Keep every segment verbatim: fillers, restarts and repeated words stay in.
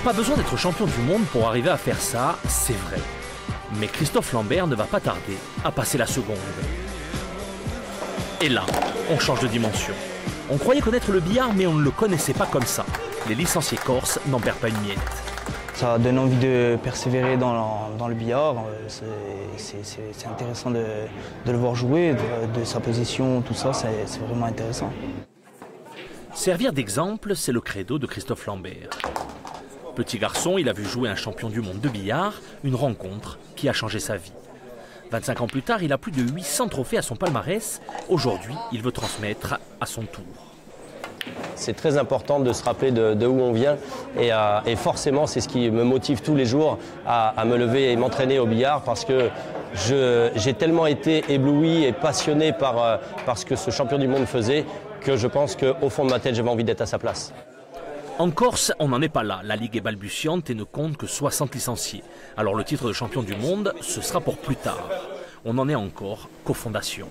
Pas besoin d'être champion du monde pour arriver à faire ça, c'est vrai. Mais Christophe Lambert ne va pas tarder à passer la seconde. Et là, on change de dimension. On croyait connaître le billard, mais on ne le connaissait pas comme ça. Les licenciés corses n'en perdent pas une miette. Ça donne envie de persévérer dans, dans le billard. C'est intéressant de, de le voir jouer, de, de sa position, tout ça, c'est vraiment intéressant. Servir d'exemple, c'est le credo de Christophe Lambert. Petit garçon, il a vu jouer un champion du monde de billard, une rencontre qui a changé sa vie. vingt-cinq ans plus tard, il a plus de huit cents trophées à son palmarès. Aujourd'hui, il veut transmettre à son tour. C'est très important de se rappeler de, de où on vient et, euh, et forcément c'est ce qui me motive tous les jours à, à me lever et m'entraîner au billard parce que j'ai tellement été ébloui et passionné par, euh, par ce que ce champion du monde faisait que je pense qu'au fond de ma tête j'avais envie d'être à sa place. En Corse, on n'en est pas là. La Ligue est balbutiante et ne compte que soixante licenciés. Alors le titre de champion du monde, ce sera pour plus tard. On n'en est encore qu'aux fondations.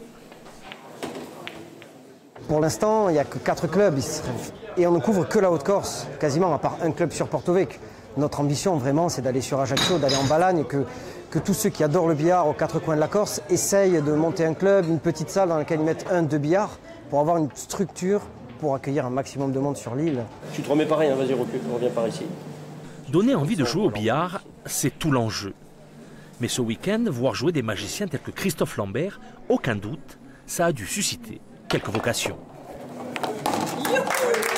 Pour l'instant, il n'y a que quatre clubs et on ne couvre que la Haute-Corse, quasiment, à part un club sur Porto Vecchio. Notre ambition, vraiment, c'est d'aller sur Ajaccio, d'aller en Balagne, que, que tous ceux qui adorent le billard aux quatre coins de la Corse essayent de monter un club, une petpetite salle dans laquelle ils mettent un, deux billards, pour avoir une structure pour accueillir un maximum de monde sur l'île. Tu te remets pareil, hein, vas-y, recule, reviens par ici. Donner envie de jouer au billard, c'est tout l'enjeu. Mais ce week-end, voir jouer des magiciens tels que Christophe Lambert, aucun doute, ça a dû susciter quelques vocations. Youhou!